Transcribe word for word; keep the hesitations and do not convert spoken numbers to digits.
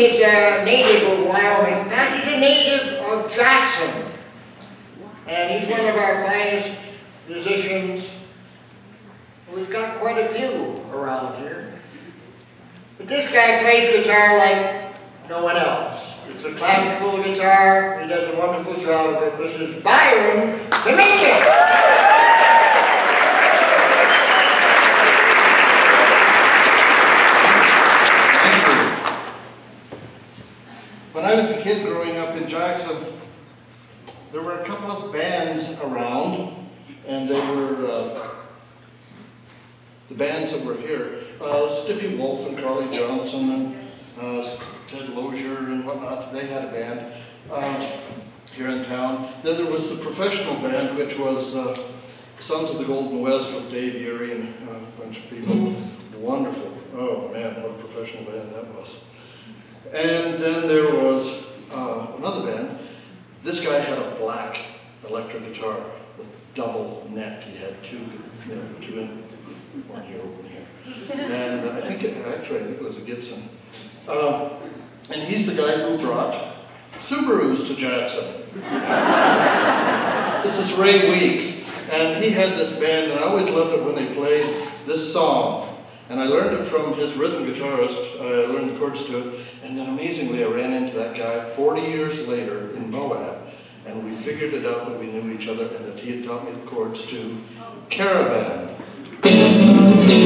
is a native of Wyoming. In fact, he's a native of Jackson. And he's one of our finest musicians. We've got quite a few around here. But this guy plays guitar like no one else. It's a classical guitar. He does a wonderful job of it. This is Byron Zemeckis. When I was a kid growing up in Jackson, there were a couple of bands around, and they were uh, the bands that were here. Uh, Stippy Wolf and Carly Johnson and uh, Ted Lozier and whatnot, they had a band uh, here in town. Then there was the professional band, which was uh, Sons of the Golden West with Dave Urey and uh, a bunch of people. Wonderful. Oh man, what a professional band that was. And then there was uh, another band. This guy had a black electric guitar with double neck. He had two, you know, two in, one here, one here. And uh, I think, it, actually, I think it was a Gibson. Uh, and he's the guy who brought Subarus to Jackson. This is Ray Weeks. And he had this band, and I always loved it when they played this song. And I learned it from his rhythm guitarist. I learned the chords to it. And then amazingly, I ran into that guy forty years later in Moab. And we figured it out that we knew each other and that he had taught me the chords to Caravan.